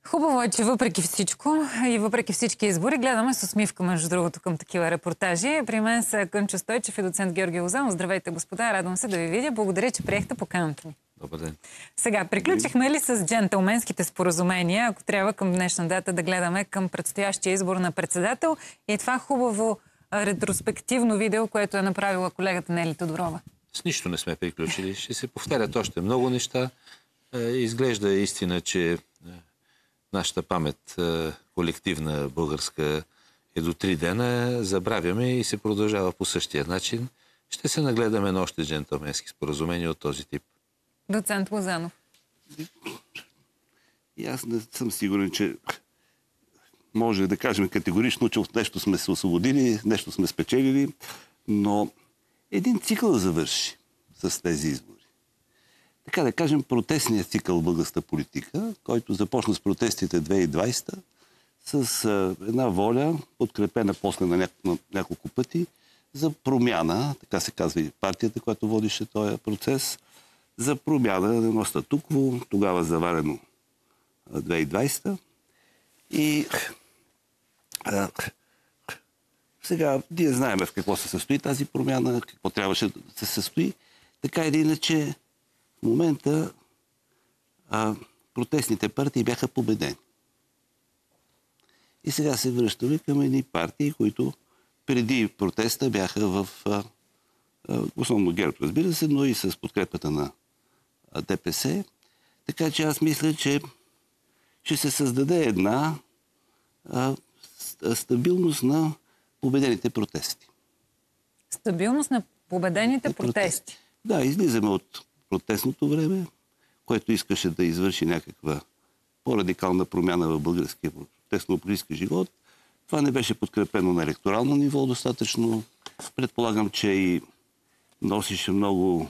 Хубаво е, че въпреки всичко и въпреки всички избори гледаме с усмивка, между другото, към такива репортажи. При мен са Кънчо Стойчев и доцент Георги Лозанов. Здравейте, господа, радвам се да ви видя. Благодаря, че приехте поканата ми. Добър ден. Сега, приключихме ли с джентълменските споразумения, ако трябва към днешна дата да гледаме към предстоящия избор на председател и това хубаво ретроспективно видео, което е направила колегата Нели Тодорова? С нищо не сме приключили. Ще се повтарят още много неща. Изглежда истина, че нашата памет, колективна българска, е до 3 дена. Забравяме и се продължава по същия начин. Ще се нагледаме на още джентълменски споразумения от този тип. Доцент Лозанов. И аз не съм сигурен, че може да кажем категорично, че от нещо сме се освободили, нещо сме спечелили, но един цикъл завърши с тези избори. Така да кажем, протестният цикъл в българската политика, който започна с протестите 2020 с една воля, подкрепена после на няколко пъти, за промяна, така се казва и партията, която водише този процес, за промяна на едно статукво, тогава заварено 2020. И сега ние знаем в какво се състои тази промяна, какво трябваше да се състои. Така или иначе, в момента протестните партии бяха победени. И сега се връщаме към едни партии, които преди протеста бяха в основно ГЕРБ, разбира се, но и с подкрепата на ДПС. Така че аз мисля, че ще се създаде една стабилност на победените протести. Стабилност на победените протести. Да, излизаме от протестното време, което искаше да извърши някаква по-радикална промяна в българския протестно-политически живот. Това не беше подкрепено на електорално ниво достатъчно. Предполагам, че и носише много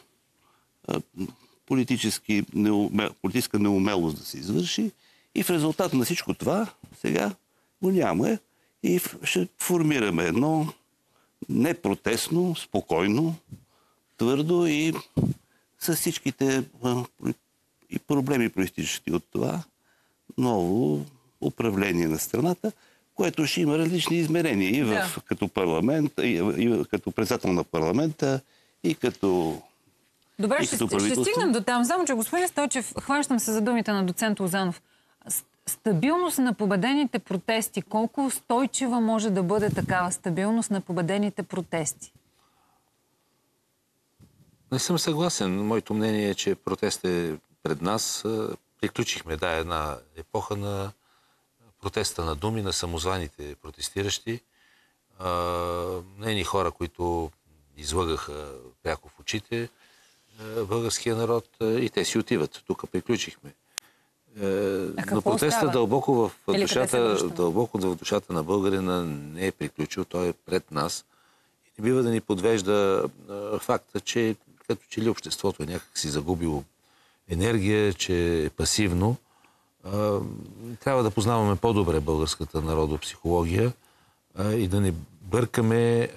политическа неумелост да се извърши. И в резултат на всичко това сега го няма и ще формираме едно непротестно, спокойно, твърдо и с всичките и проблеми, проистичащи от това, ново управление на страната, което ще има различни измерения и като парламент, и като председател на парламента, и като Добре, ще стигнем до там. Само че, господин Стойчев, хващам се за думите на доцент Лозанов. Стабилност на победените протести. Колко устойчива може да бъде такава стабилност на победените протести? Не съм съгласен. Моето мнение е, че протестът е пред нас. Приключихме, една епоха на протеста на думи, на самозваните протестиращи. Нейни хора, които излъгаха пряко в очите българския народ и те си отиват. Тук приключихме. Но протестът дълбоко в душата на българина не е приключил. Той е пред нас. И не бива да ни подвежда факта, че като че ли обществото е някак си загубило енергия, че е пасивно. Трябва да познаваме по-добре българската народопсихология и да не бъркаме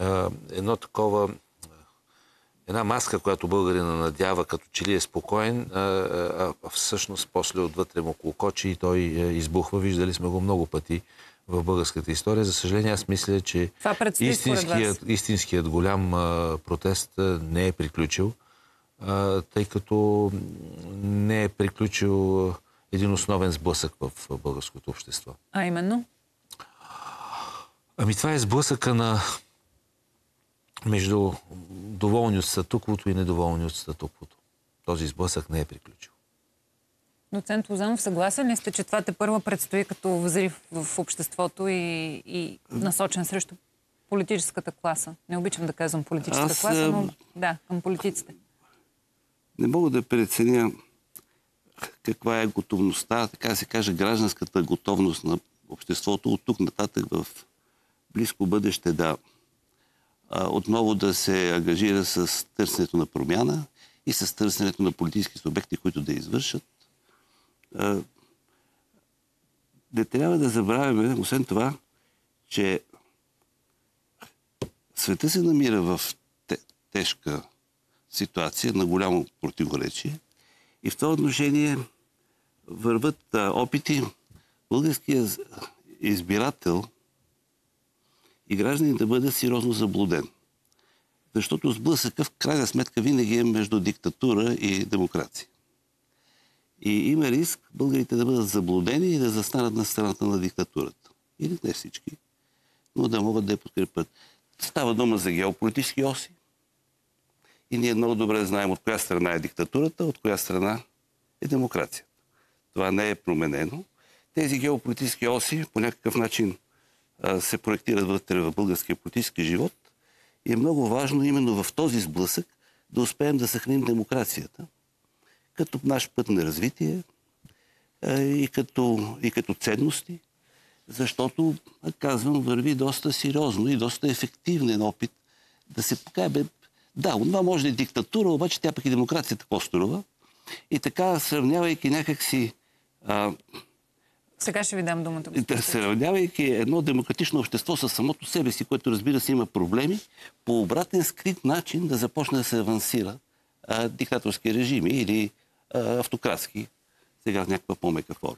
една маска, която българина надява, като че ли е спокоен, а всъщност после отвътре му клокочи и той избухва. Виждали сме го много пъти в българската история. За съжаление, аз мисля, че истинският голям протест не е приключил, тъй като не е приключил един основен сблъсък в българското общество. А именно? Това е сблъсъка между доволни от статуквото и недоволни от статуквото. Този сблъсък не е приключил. Доцент Лозанов, съгласен ли сте, че това тепърва предстои като взрив в обществото и насочен срещу политическата класа? Не обичам да казвам политическата класа, но към политиците. Не мога да преценя каква е готовността, така да се каже, гражданската готовност на обществото от тук нататък в близко бъдеще отново да се ангажира с търсенето на промяна и с търсенето на политически субекти, които да извършат. Не трябва да забравяме, освен това, че света се намира в тежка ситуация на голямо противоречие и в това отношение върват опити българският избирател и гражданин да бъде сериозно заблуден. Защото сблъсъка в крайна сметка винаги е между диктатура и демокрация. И има риск българите да бъдат заблудени и да застанат на страната на диктатурата. Или не всички, но да могат да я подкрепят. Става дума за геополитически оси. И ние много добре знаем от коя страна е диктатурата, от коя страна е демокрацията. Това не е променено. Тези геополитически оси по някакъв начин се проектират вътре в българския политически живот. И е много важно именно в този сблъсък да успеем да съхраним демокрацията като наш път на развитие и като ценности, защото, казвам, върви доста сериозно и доста ефективен опит да се покаже, да, това може да е диктатура, обаче тя пък и демокрацията по-струва. И така, сравнявайки някакси... Сега ще ви дам думата. Сравнявайки едно демократично общество със самото себе си, което разбира се има проблеми, по обратен скрит начин да започне да се авансира диктаторски режими или автократски, сега в някаква по-мека форма.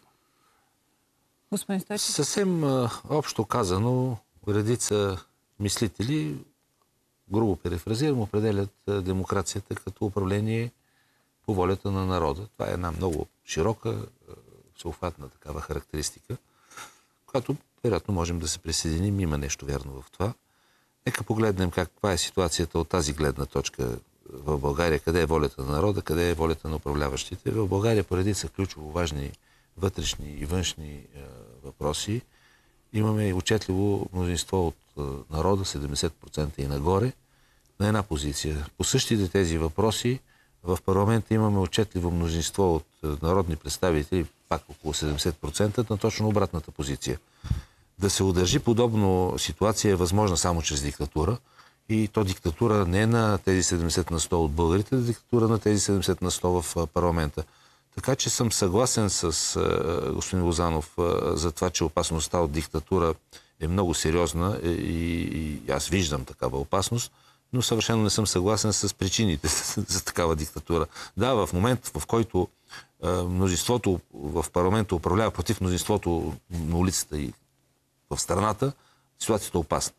Господин Стойчев? Съвсем общо казано, редица мислители, грубо перефразирам, определят демокрацията като управление по волята на народа. Това е една много широка, всеобхватна такава характеристика, която вероятно можем да се присъединим. Има нещо вярно в това. Нека погледнем каква е ситуацията от тази гледна точка в България, къде е волята на народа, къде е волята на управляващите. В България по редица ключово важни вътрешни и външни въпроси имаме отчетливо мнозинство от народа, 70% и нагоре, на една позиция. По същите тези въпроси в парламента имаме отчетливо мнозинство от народни представители, пак около 70%, на точно обратната позиция. Да се удържи подобна ситуация е възможна само чрез диктатура. И то диктатура не на тези 70 на 100 от българите, а диктатура на тези 70 на 100 в парламента. Така че съм съгласен с господин Лозанов за това, че опасността от диктатура е много сериозна и аз виждам такава опасност, но съвършено не съм съгласен с причините за такава диктатура. Да, в момент, в който мнозинството в парламента управлява против мнозинството на улицата и в страната, ситуацията е опасна.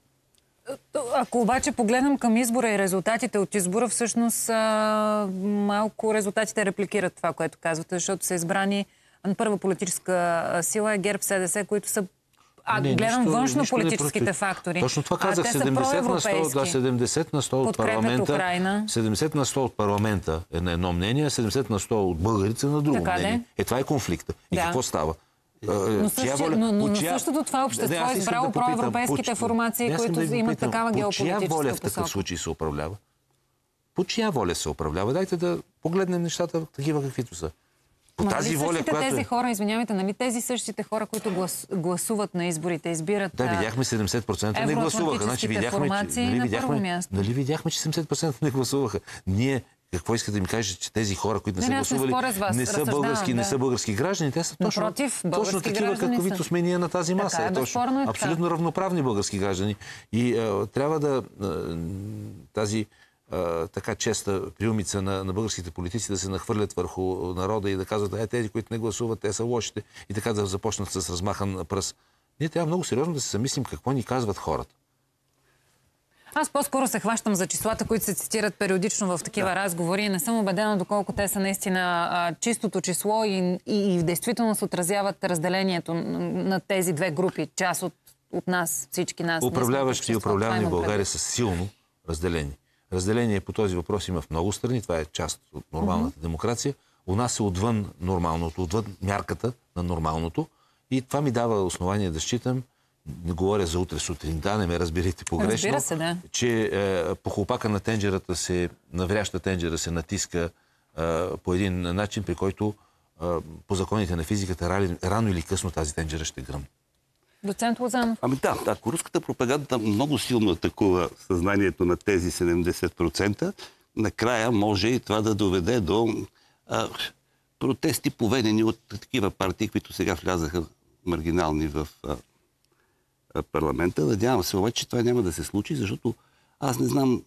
Ако обаче погледнем към избора и резултатите от избора, всъщност малко резултатите репликират това, което казвате, защото са избрани първа политическа сила е ГЕРБ-СДС, които са гледам външно-политическите фактори. Точно това казах. 70 на 100 от парламента. 70 на 100 от парламента е на едно мнение, 70 на 100 от българите на друго мнение. Това е конфликта. И какво става? Но същото това общество е избрало проевропейските формации, които имат такава геополитическа посока. По чия воля в такъв случай се управлява? По чия воля се управлява? Дайте да погледнем нещата такива каквито са. По тази воля, която... тези хора, извинявайте, нали тези същите хора, които гласуват на изборите, избират... Да, видяхме 70% не гласуваха. Значи нали видяхме, че 70% не гласуваха. Ние, какво искате да ми кажете, че тези хора, които не са гласували, не са български граждани? Те са точно такива, каквито сме ние на тази маса. Абсолютно равноправни български граждани. И трябва да тази така честа приумица на българските политици да се нахвърлят върху народа и да казват, тези, които не гласуват, те са лошите, и така да започнат с размахан пръст. Ние трябва много сериозно да се замислим какво ни казват хората. Аз по-скоро се хващам за числата, които се цитират периодично в такива разговори и не съм убедена доколко те са наистина чистото число и в действителност отразяват разделението на тези две групи, част от нас, всички нас. Управляващи и управлявани в България са силно разделени. Разделение по този въпрос има в много страни. Това е част от нормалната демокрация. У нас е отвън нормалното, отвън мярката на нормалното. И това ми дава основание да считам, не говоря за утре сутринта, не ме разберете погрешно, че по хлопака на тенджерата на вряща тенджера се натиска по един начин, при който по законите на физиката рано или късно тази тенджера ще гръмне. Доцент Лозанов. Ако руската пропаганда много силно атакува съзнанието на тези 70%, накрая може и това да доведе до протести, поведени от такива партии, които сега влязаха маргинални в парламента. Надявам се обаче, че това няма да се случи, защото аз не знам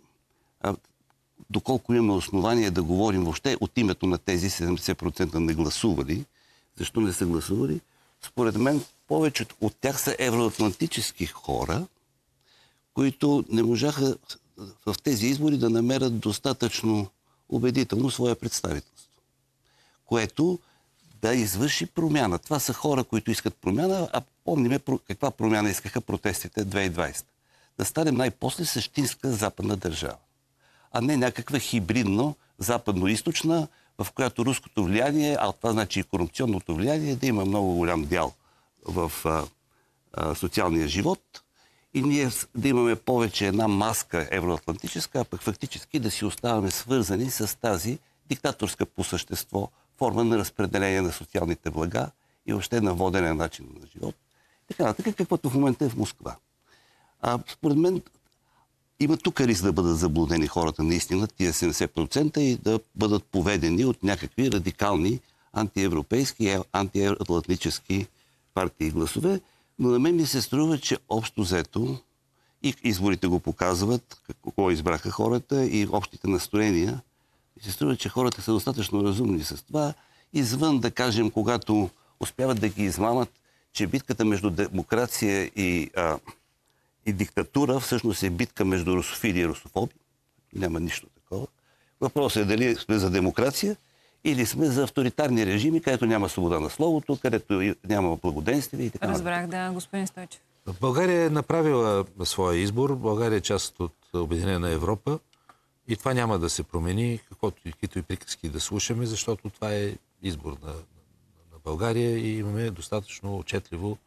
доколко имаме основание да говорим въобще от името на тези 70% не гласували. Защо не са гласували? според мен, повече от тях са евроатлантически хора, които не можаха в тези избори да намерят достатъчно убедително свое представителство, което да извърши промяна. Това са хора, които искат промяна, а помниме каква промяна искаха протестите 2020. Да станем най-после същинска западна държава, а не някаква хибридно западно-источна, в която руското влияние, а това значи и корупционното влияние, да има много голям дял в социалния живот и ние да имаме повече една маска евроатлантическа, а пък фактически да си оставаме свързани с тази диктаторска по същество форма на разпределение на социалните блага и въобще на водене на начин на живот. Така нататък, каквото в момента е в Москва. Според мен има тук риск да бъдат заблудени хората наистина, тия 70% и да бъдат поведени от някакви радикални антиевропейски, антиатлантически партии и гласове. Но на мен ми се струва, че общо взето и изборите го показват, какво избраха хората и общите настроения. Mi се струва, че хората са достатъчно разумни с това. Извън, да кажем, когато успяват да ги измамат, че битката между демокрация и диктатура всъщност е битка между русофили и русофоби. Няма нищо такова. Въпросът е дали сме за демокрация или сме за авторитарни режими, където няма свобода на словото, където няма благоденствие и така. Разбрах, да, господин Стойчев. България е направила своя избор. България е част от Обединена Европа и това няма да се промени, каквито и приказки да слушаме, защото това е избор на България и имаме достатъчно отчетливо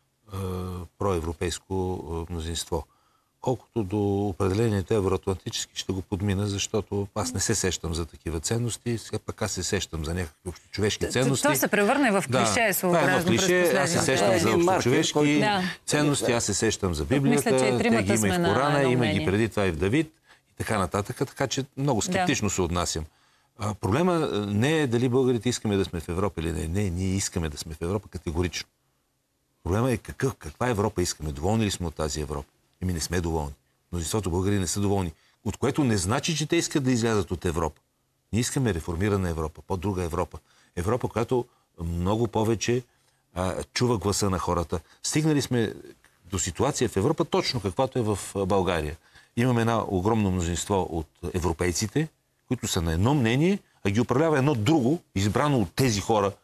проевропейско мнозинство. Колкото до определението евроатлантически, ще го подмина, защото аз не се сещам за такива ценности, сега пък аз се сещам за някакви общочовешки ценности. Това се превърне в клише, своеобразно през последните. Аз се сещам за общочовешки ценности, аз се сещам за Библията, те ги има и в Корана, има ги преди това и в Давид и така нататък, така че много скептично се отнасям. Проблема не е дали българите искаме да сме в Европа или не. Не, ние искаме да сме в Европа категорично. Проблема е каква Европа искаме. Доволни ли сме от тази Европа? Не сме доволни. Мнозинството българи не са доволни. От което не значи, че те искат да излязат от Европа. Ние искаме реформирана Европа, по-друга Европа. Европа, която много повече чува гласа на хората. Стигнали сме до ситуация в Европа, точно каквато е в България. Имаме една огромно мнозинство от европейците, които са на едно мнение, а ги управлява едно друго, избрано от тези хора,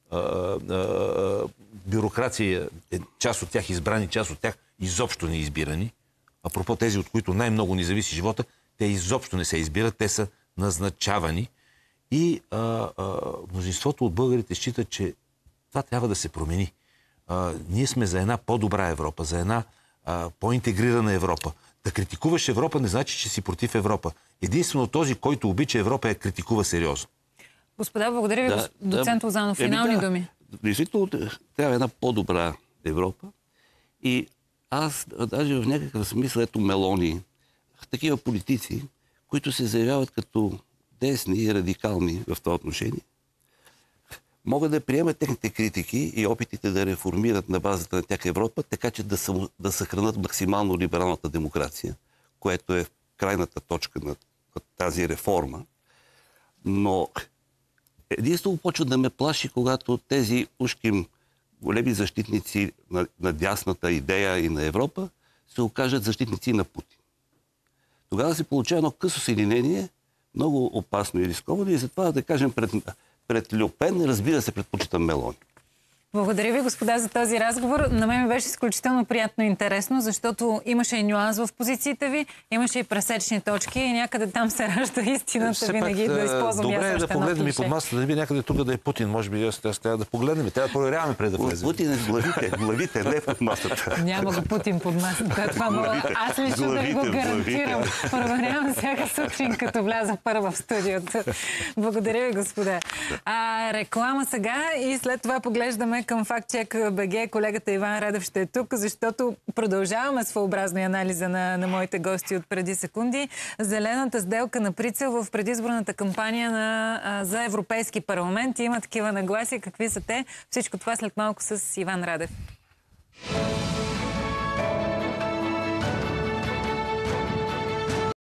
бюрокрация, част от тях избрани, част от тях изобщо не избирани. Апропо тези, от които най-много ни зависи живота, те изобщо не се избират, те са назначавани. И мнозинството от българите счита, че това трябва да се промени. Ние сме за една по-добра Европа, за една по-интегрирана Европа. Да критикуваш Европа не значи, че си против Европа. Единствено този, който обича Европа, я критикува сериозно. Господа, благодаря ви, доцент Лозанов. Финални думи. Действително трябва една по-добра Европа. И аз даже в някакъв смисъл, ето Мелони, такива политици, които се заявяват като десни и радикални в това отношение, могат да приемат техните критики и опитите да реформират на базата на тях Европа, така че да съхранят максимално либералната демокрация, което е крайната точка на тази реформа. Но единствено почва да ме плаши, когато тези ушким големи защитници на дясната идея и на Европа се окажат защитници на Путин. Тогава се получава едно късо съединение, много опасно и рисковано, и затова, да кажем, пред Льо Пен, разбира се, предпочитам Мелони. Благодаря ви, господа, за този разговор. На мен ми беше изключително приятно и интересно, защото имаше и нюанс в позициите ви, имаше и пресечни точки и някъде там се ражда истината винаги да използвам. Добре е да погледнем и под масата, да би някъде тук да е Путин. Може би аз трябва да погледнем. Трябва да проверяваме преди да влезем. Путин е в главите, не под масата. Няма го Путин под масата. Аз лично да ви го гарантирам. Проверявам всяка сутрин, като вляза първа в студиото. Благодаря ви, господа. Реклама сега и след това поглеждаме към FactCheck БГ. Колегата Иван Радев ще е тук, защото продължаваме своеобразно анализа на моите гости от преди секунди. Зелената сделка на прицел в предизборната кампания за Европейски парламент. Има такива нагласи. Какви са те? Всичко това след малко с Иван Радев.